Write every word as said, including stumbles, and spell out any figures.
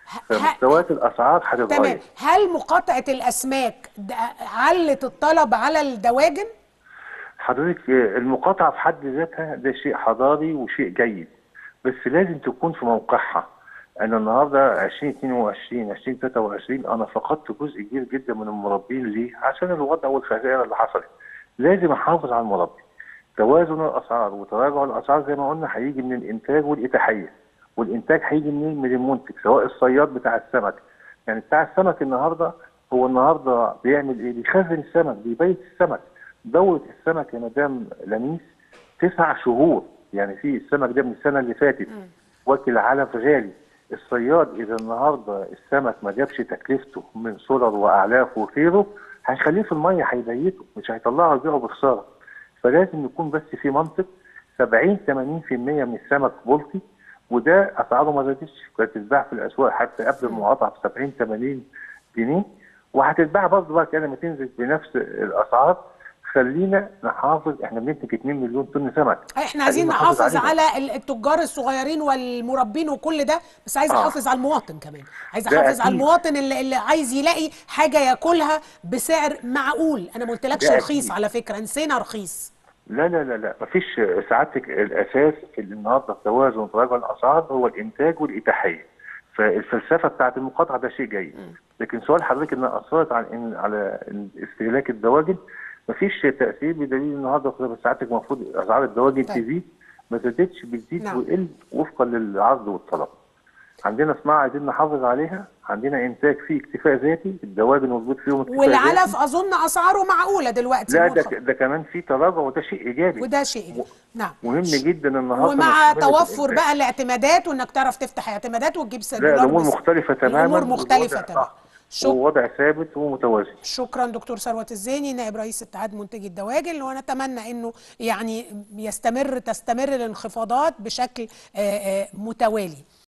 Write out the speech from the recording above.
فمستويات الاسعار تمام. هتتغير. هل مقاطعه الاسماك علت الطلب على الدواجن؟ حضرتك المقاطعه في حد ذاتها ده شيء حضاري وشيء جيد، بس لازم تكون في موقعها. انا النهارده ألفين واثنين وعشرين ألفين وثلاثة وعشرين انا فقدت جزء كبير جدا من المربين. ليه؟ عشان الوضع والخسائر اللي حصلت. لازم احافظ على المربي. توازن الاسعار وتراجع الاسعار زي ما قلنا هيجي من الانتاج والاتاحيه، والانتاج هيجي منين؟ من المنتج، سواء الصياد بتاع السمك. يعني بتاع السمك النهارده هو النهارده بيعمل ايه؟ بيخزن السمك، بيبيت السمك. دوره السمك يا مدام لميس تسع شهور. يعني في السمك ده من السنه اللي فاتت واكل علف غالي. الصياد اذا النهارده السمك ما جابش تكلفته من سولر واعلاف وغيره، هيخليه في الميه، هيبيته، مش هيطلعه يبيعه بخساره. فلازم يكون بس في منطق. سبعين ثمانين في المية من السمك بلطي، وده اسعاره ما زادتش، كانت تتباع في الاسواق حتى قبل المقاطعه ب سبعين ثمانين جنيه، وهتتباع برضه بقى كده لما تنزل بنفس الاسعار. خلينا نحافظ، احنا بننتج اتنين مليون طن سمك. احنا عايزين نحافظ على التجار الصغيرين والمربين وكل ده، بس عايز آه. احافظ على المواطن كمان، عايز ده احافظ على أكيد. المواطن اللي, اللي عايز يلاقي حاجه ياكلها بسعر معقول. انا ما قلتلكش ده رخيص أكيد. على فكره، نسينا رخيص. لا لا لا لا مفيش. سعادتك الاساس في النهارده التوازن وتراجع الاسعار هو الانتاج والاتاحيه. فالفلسفه بتاعت المقاطعه ده شيء جيد. لكن سؤال حضرتك انها اثرت على إن على استهلاك الدواجن، مفيش تاثير بدليل النهارده سعادتك المفروض اسعار الدواجن طيب. تزيد، ما زادتش، بتزيد نعم. وتقل وفقا للعرض والطلب. عندنا صناعه عايزين نحافظ عليها، عندنا انتاج فيه اكتفاء ذاتي، الدواجن موجود فيهم اكتفاء ذاتي، والعلف اظن اسعاره معقوله دلوقتي. لا ده ده كمان في تراجع، وده شيء ايجابي. وده شيء إيجابي. نعم. مهم جدا النهارده ومع نستمر في توفر الانتاج. بقى الاعتمادات، وانك تعرف تفتح اعتمادات وتجيب لا دولار الامور بس. مختلفه تماما، الامور مختلفه والوضع تماما. صح، شكرا. ووضع ثابت ومتوازن. شكرا دكتور ثروت الزيني، نائب رئيس اتحاد منتجي الدواجن، ونتمنى انه يعني يستمر تستمر الانخفاضات بشكل متوالي.